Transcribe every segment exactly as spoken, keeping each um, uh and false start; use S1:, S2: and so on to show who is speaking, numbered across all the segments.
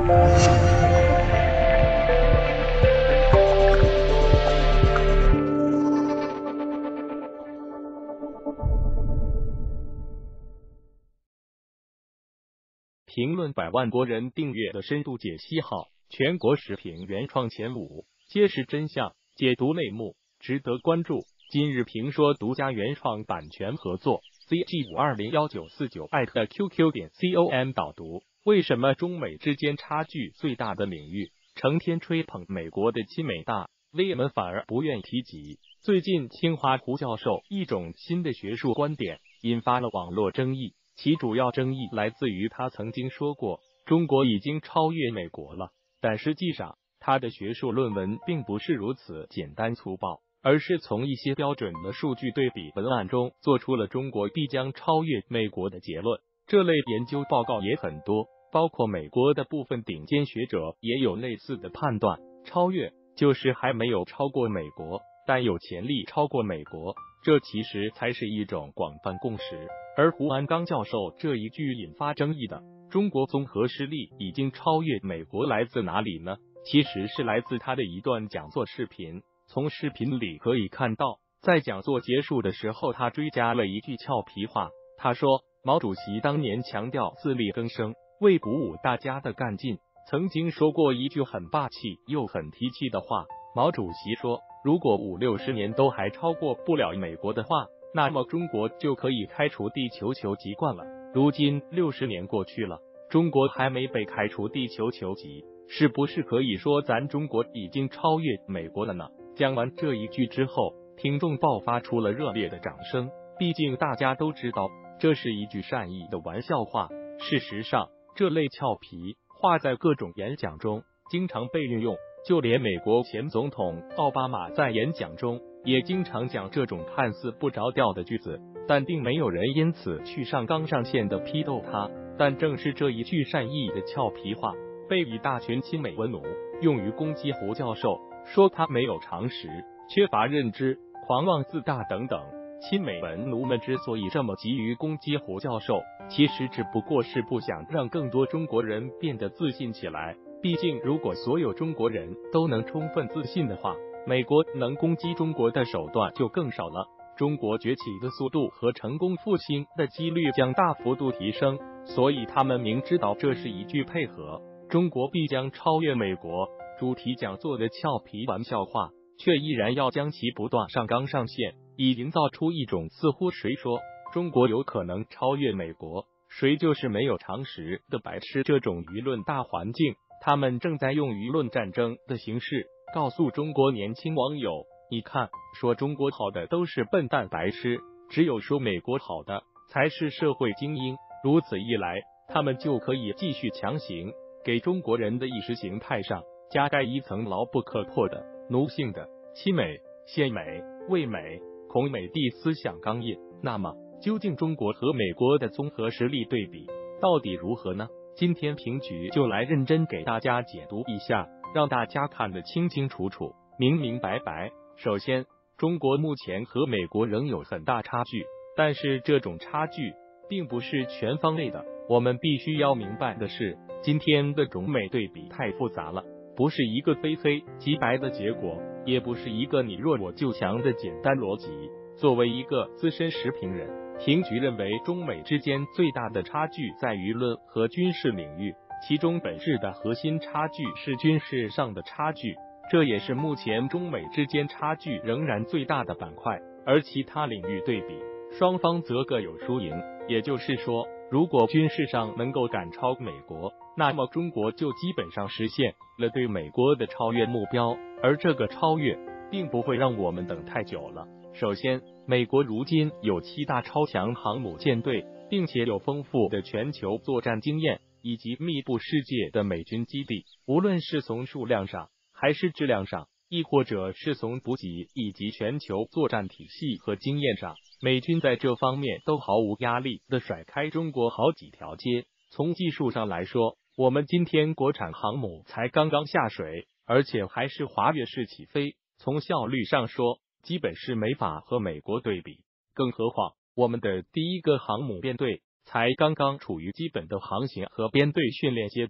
S1: 评论百万国人订阅的深度解析号，全国时评原创前五，揭示真相，解读内幕，值得关注。今日评说独家原创版权合作 Z G 五二零一九四九 艾特 Q Q 点 com 导读。为什么中美之间差距最大的领域，成天吹捧美国的亲美大，威们反而不愿提及？最近清华胡教授一种新的学术观点引发了网络争议。其主要争议来自于他曾经说过，中国已经超越美国了，但实际上他的学术论文并不是如此简单粗暴，而是从一些标准的数据对比文案中做出了中国必将超越美国的结论。这类研究报告也很多，包括美国的部分顶尖学者也有类似的判断，超越就是还没有超过美国，但有潜力超过美国，这其实才是一种广泛共识。而胡安刚教授这一句引发争议的中国综合实力已经超越美国来自哪里呢？其实是来自他的一段讲座视频。从视频里可以看到，在讲座结束的时候，他追加了一句俏皮话，他说毛主席当年强调自力更生，为鼓舞大家的干劲，曾经说过一句很霸气又很提气的话。毛主席说，如果五六十年都还超过不了美国的话，那么中国就可以开除地球球籍惯了。如今六十年过去了，中国还没被开除地球球籍，是不是可以说咱中国已经超越美国了呢？讲完这一句之后，听众爆发出了热烈的掌声。毕竟大家都知道，这是一句善意的玩笑话。事实上，这类俏皮话在各种演讲中经常被运用，就连美国前总统奥巴马在演讲中也经常讲这种看似不着调的句子，但并没有人因此去上纲上线的批斗他。但正是这一句善意的俏皮话，被一大群亲美文奴用于攻击胡教授，说他没有常识、缺乏认知、狂妄自大等等。亲美文奴们之所以这么急于攻击胡教授，其实只不过是不想让更多中国人变得自信起来。毕竟如果所有中国人都能充分自信的话，美国能攻击中国的手段就更少了，中国崛起的速度和成功复兴的几率将大幅度提升。所以他们明知道这是一句配合中国必将超越美国主题讲座的俏皮玩笑话，却依然要将其不断上纲上线，以营造出一种似乎谁说中国有可能超越美国，谁就是没有常识的白痴这种舆论大环境。他们正在用舆论战争的形式告诉中国年轻网友，你看，说中国好的都是笨蛋白痴，只有说美国好的才是社会精英。如此一来，他们就可以继续强行给中国人的意识形态上加盖一层牢不可破的奴性的亲美、献美、为美、恐美帝思想钢印。那么究竟中国和美国的综合实力对比到底如何呢？今天评局就来认真给大家解读一下，让大家看得清清楚楚、明明白白。首先，中国目前和美国仍有很大差距，但是这种差距并不是全方位的。我们必须要明白的是，今天的中美对比太复杂了，不是一个非黑即白的结果，也不是一个你弱我就强的简单逻辑。作为一个资深时评人，评局认为中美之间最大的差距在舆论和军事领域，其中本质的核心差距是军事上的差距，这也是目前中美之间差距仍然最大的板块。而其他领域对比，双方则各有输赢。也就是说，如果军事上能够赶超美国，那么中国就基本上实现了对美国的超越目标，而这个超越并不会让我们等太久了。首先，美国如今有七大超强航母舰队，并且有丰富的全球作战经验，以及密布世界的美军基地。无论是从数量上，还是质量上，亦或者是从补给以及全球作战体系和经验上，美军在这方面都毫无压力地甩开中国好几条街。从技术上来说，我们今天国产航母才刚刚下水，而且还是滑跃式起飞，从效率上说，基本是没法和美国对比。更何况，我们的第一个航母编队才刚刚处于基本的航行和编队训练阶段，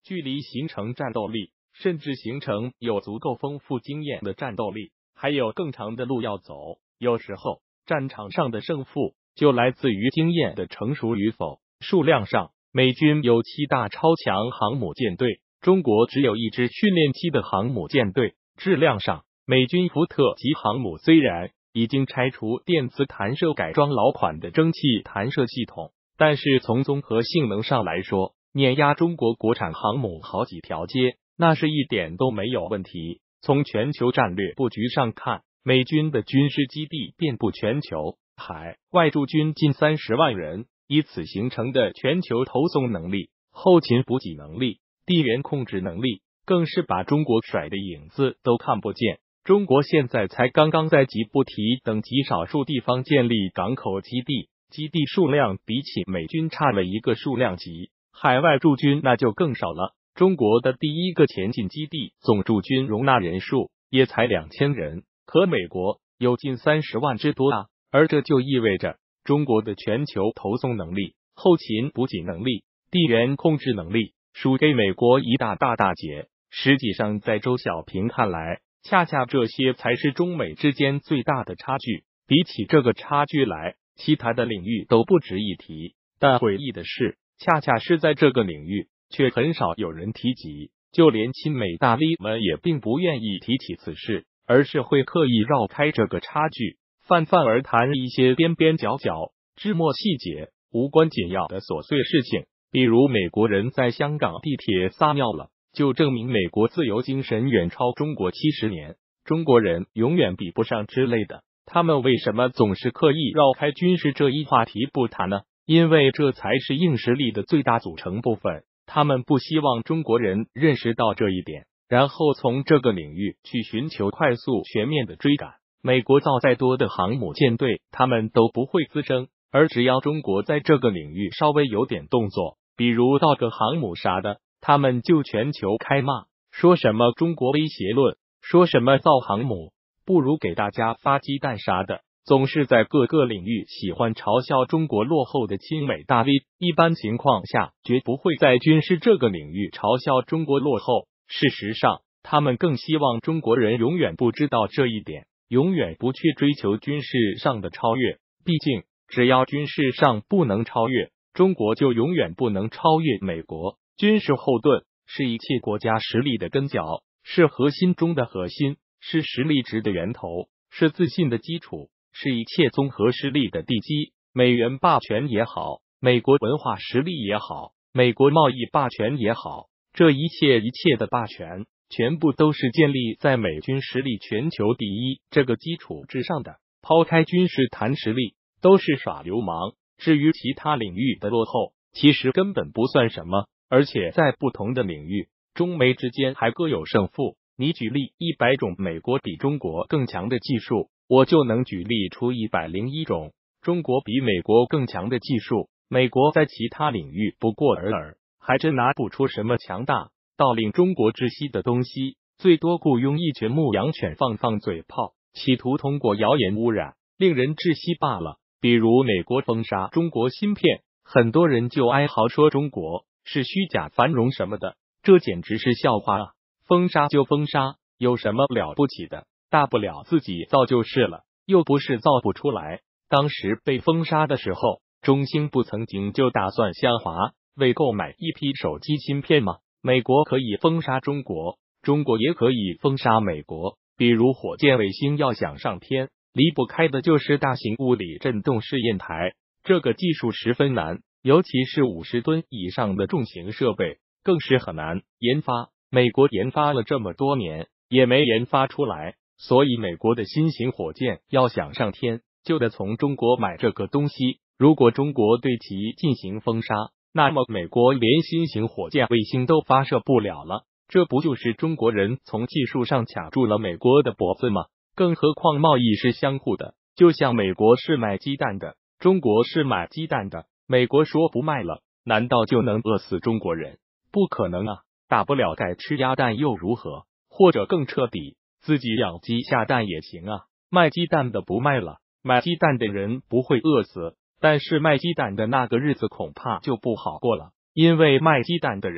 S1: 距离形成战斗力，甚至形成有足够丰富经验的战斗力，还有更长的路要走。有时候，战场上的胜负就来自于经验的成熟与否。数量上，美军有七大超强航母舰队，中国只有一支训练期的航母舰队。质量上，美军福特级航母虽然已经拆除电磁弹射，改装老款的蒸汽弹射系统，但是从综合性能上来说，碾压中国国产航母好几条街，那是一点都没有问题。从全球战略布局上看，美军的军事基地遍布全球，海外驻军近三十万人，以此形成的全球投送能力、后勤补给能力、地缘控制能力，更是把中国甩的影子都看不见。中国现在才刚刚在吉布提等极少数地方建立港口基地，基地数量比起美军差了一个数量级，海外驻军那就更少了。中国的第一个前进基地总驻军容纳人数也才两千人，可美国有近三十万之多啊！而这就意味着中国的全球投送能力、后勤补给能力、地缘控制能力输给美国一大大大截。实际上，在周小平看来，恰恰这些才是中美之间最大的差距。比起这个差距来，其他的领域都不值一提。但诡异的是，恰恰是在这个领域，却很少有人提及，就连亲美大 V 们也并不愿意提起此事，而是会刻意绕开这个差距，泛泛而谈一些边边角角、枝末细节、无关紧要的琐碎事情，比如美国人在香港地铁撒尿了，就证明美国自由精神远超中国七十年，中国人永远比不上之类的。他们为什么总是刻意绕开军事这一话题不谈呢？因为这才是硬实力的最大组成部分。他们不希望中国人认识到这一点，然后从这个领域去寻求快速全面的追赶。美国造再多的航母舰队，他们都不会滋生，而只要中国在这个领域稍微有点动作，比如造个航母啥的，他们就全球开骂，说什么中国威胁论，说什么造航母不如给大家发鸡蛋啥的，总是在各个领域喜欢嘲笑中国落后的亲美大 V， 一般情况下绝不会在军事这个领域嘲笑中国落后。事实上，他们更希望中国人永远不知道这一点，永远不去追求军事上的超越。毕竟，只要军事上不能超越，中国就永远不能超越美国。军事后盾是一切国家实力的根脚，是核心中的核心，是实力值的源头，是自信的基础，是一切综合实力的地基。美元霸权也好，美国文化实力也好，美国贸易霸权也好，这一切一切的霸权，全部都是建立在美军实力全球第一这个基础之上的。抛开军事谈实力，都是耍流氓。至于其他领域的落后，其实根本不算什么，而且在不同的领域，中美之间还各有胜负。你举例一百种美国比中国更强的技术，我就能举例出一百零一种中国比美国更强的技术。美国在其他领域不过尔尔，还真拿不出什么强大到令中国窒息的东西，最多雇佣一群牧羊犬放放嘴炮，企图通过谣言污染令人窒息罢了。比如美国封杀中国芯片，很多人就哀嚎说中国是虚假繁荣什么的，这简直是笑话啊！封杀就封杀，有什么了不起的？大不了自己造就是了，又不是造不出来。当时被封杀的时候，中兴不曾经就打算向华为购买一批手机芯片吗？美国可以封杀中国，中国也可以封杀美国。比如火箭卫星要想上天，离不开的就是大型物理振动试验台，这个技术十分难，尤其是五十吨以上的重型设备更是很难研发。美国研发了这么多年也没研发出来，所以美国的新型火箭要想上天，就得从中国买这个东西。如果中国对其进行封杀，那么美国连新型火箭卫星都发射不了了，这不就是中国人从技术上卡住了美国的脖子吗？更何况贸易是相互的，就像美国是买鸡蛋的，中国是买鸡蛋的，美国说不卖了，难道就能饿死中国人？不可能啊！大不了改吃鸭蛋又如何？或者更彻底，自己养鸡下蛋也行啊！卖鸡蛋的不卖了，买鸡蛋的人不会饿死，但是卖鸡蛋的那个日子恐怕就不好过了，因为卖鸡蛋的人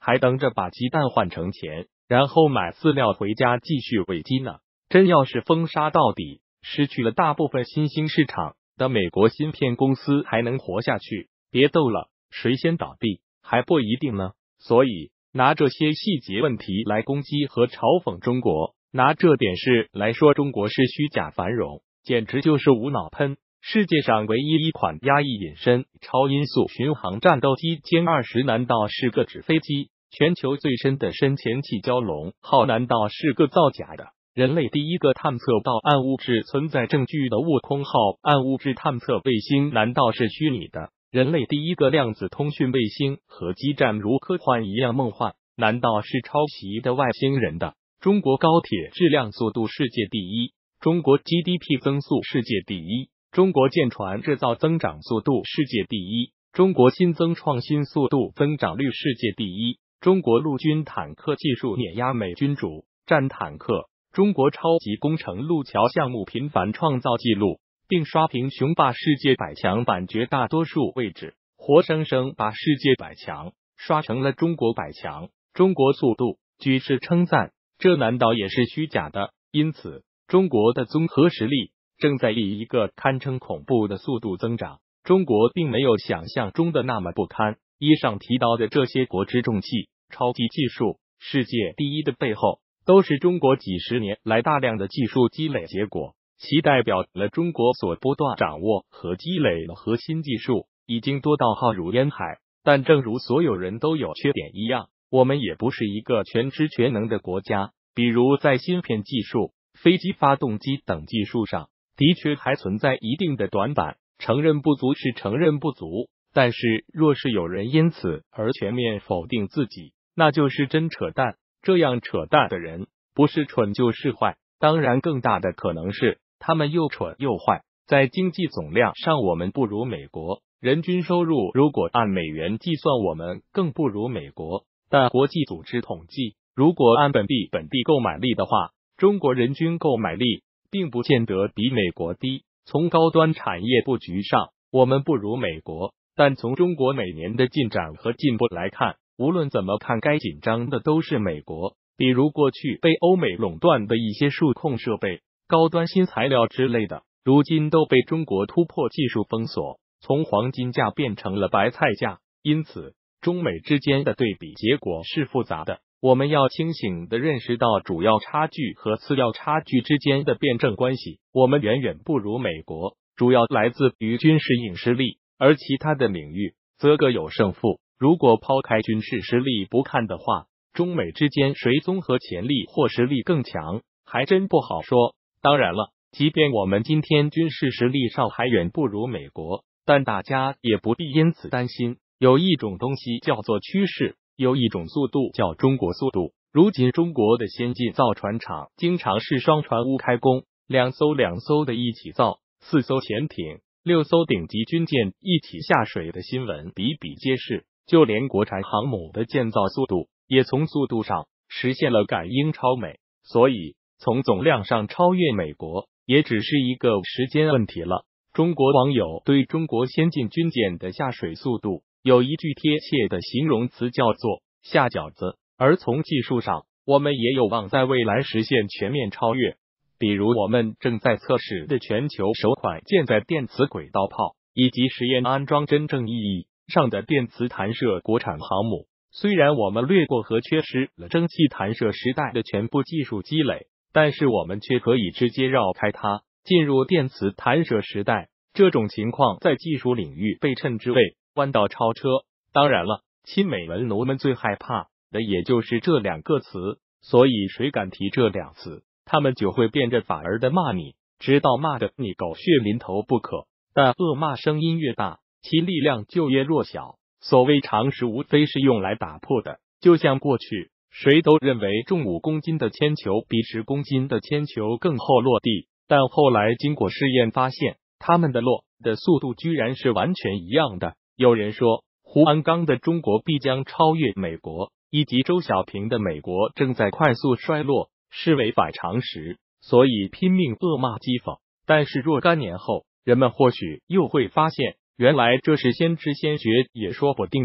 S1: 还等着把鸡蛋换成钱，然后买饲料回家继续喂鸡呢？真要是封杀到底，失去了大部分新兴市场的美国芯片公司还能活下去？别逗了，谁先倒闭还不一定呢。所以拿这些细节问题来攻击和嘲讽中国，拿这点事来说中国是虚假繁荣，简直就是无脑喷。世界上唯一一款压抑隐身超音速巡航战斗机歼二十难道是个纸飞机？全球最深的深潜器蛟龙号难道是个造假的？人类第一个探测到暗物质存在证据的悟空号暗物质探测卫星难道是虚拟的？人类第一个量子通讯卫星和基站如科幻一样梦幻，难道是抄袭的外星人的？中国高铁质量速度世界第一，中国 G D P 增速世界第一，中国舰船制造增长速度世界第一，中国新增创新速度增长率世界第一，中国陆军坦克技术碾压美军主战坦克，中国超级工程路桥项目频繁创造纪录，并刷屏雄霸世界百强榜绝大多数位置，活生生把世界百强刷成了中国百强。中国速度举世称赞，这难道也是虚假的？因此，中国的综合实力正在以一个堪称恐怖的速度增长。中国并没有想象中的那么不堪。以上提到的这些国之重器、超级技术、世界第一的背后，都是中国几十年来大量的技术积累结果，其代表了中国所不断掌握和积累的核心技术已经多到浩如烟海。但正如所有人都有缺点一样，我们也不是一个全知全能的国家。比如在芯片技术、飞机发动机等技术上，的确还存在一定的短板，承认不足是承认不足。但是若是有人因此而全面否定自己，那就是真扯淡。这样扯淡的人，不是蠢就是坏，当然更大的可能是他们又蠢又坏。在经济总量上我们不如美国，人均收入如果按美元计算我们更不如美国，但国际组织统计，如果按本币本地购买力的话，中国人均购买力并不见得比美国低。从高端产业布局上，我们不如美国，但从中国每年的进展和进步来看，无论怎么看，该紧张的都是美国。比如过去被欧美垄断的一些数控设备、高端新材料之类的，如今都被中国突破技术封锁，从黄金价变成了白菜价。因此，中美之间的对比结果是复杂的。我们要清醒地认识到主要差距和次要差距之间的辩证关系。我们远远不如美国，主要来自于军事硬实力，而其他的领域则各有胜负。如果抛开军事实力不看的话，中美之间谁综合潜力或实力更强，还真不好说。当然了，即便我们今天军事实力上还远不如美国，但大家也不必因此担心。有一种东西叫做趋势，有一种速度叫中国速度。如今中国的先进造船厂经常是双船坞开工，两艘两艘的一起造，四艘潜艇、六艘顶级军舰一起下水的新闻比比皆是。就连国产航母的建造速度，也从速度上实现了赶英超美。所以从总量上超越美国，也只是一个时间问题了。中国网友对中国先进军舰的下水速度有一句贴切的形容词，叫做下饺子。而从技术上，我们也有望在未来实现全面超越。比如我们正在测试的全球首款舰载电磁轨道炮，以及实验安装真正意义上的电磁弹射国产航母。虽然我们略过和缺失了蒸汽弹射时代的全部技术积累，但是我们却可以直接绕开它，进入电磁弹射时代。这种情况在技术领域被称之为弯道超车。当然了，亲美文奴们最害怕的也就是这两个词，所以谁敢提这两词，他们就会变着法儿的骂你，直到骂得你狗血淋头不可。但恶骂声音越大，其力量就越弱小。所谓常识无非是用来打破的，就像过去谁都认为重五公斤的铅球比十公斤的铅球更厚落地，但后来经过试验发现，它们的落的速度居然是完全一样的。有人说胡鞍钢的中国必将超越美国，以及周小平的美国正在快速衰落，是违反常识，所以拼命恶骂讥讽。但是若干年后，人们或许又会发现，原来这是先知先觉也说不定呢。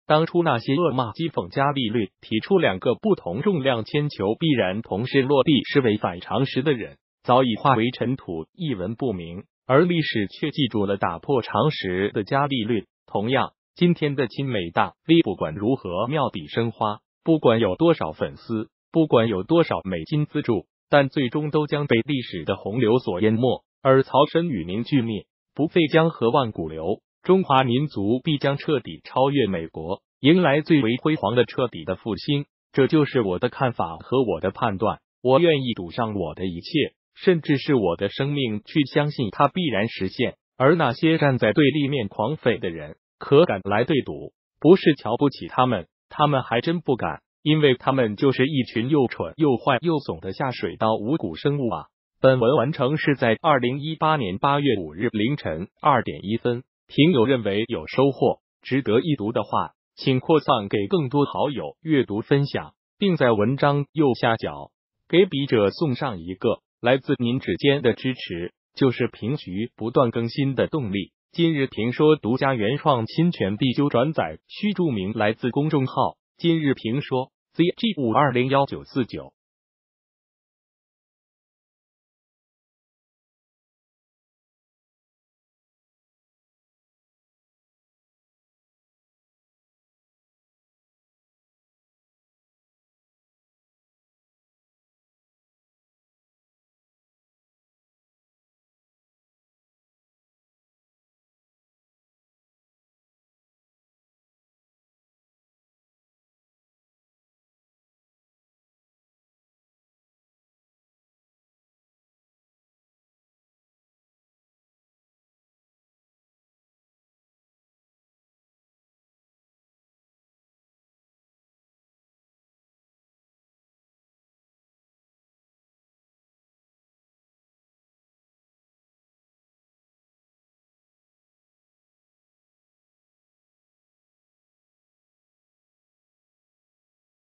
S1: 当初那些恶骂讥讽伽利略提出两个不同重量铅球必然同时落地是违反常识的人，早已化为尘土，一文不名，而历史却记住了打破常识的伽利略。同样，今天的亲美大 V 不管如何妙笔生花，不管有多少粉丝，不管有多少美金资助，但最终都将被历史的洪流所淹没，而曹参与民俱灭，不废江河万古流，中华民族必将彻底超越美国，迎来最为辉煌的彻底的复兴。这就是我的看法和我的判断，我愿意赌上我的一切，甚至是我的生命，去相信它必然实现。而那些站在对立面狂吠的人，可敢来对赌，不是瞧不起他们，他们还真不敢，因为他们就是一群又蠢又坏又怂的下水道五谷生物啊！本文完成是在二零一八年八月五日凌晨二点一分。听友认为有收获、值得一读的话，请扩散给更多好友阅读分享，并在文章右下角给笔者送上一个来自您指尖的支持，就是评局不断更新的动力。今日评说独家原创侵权必究转载需注明来自公众号今日评说 Z G 五二零一九四九。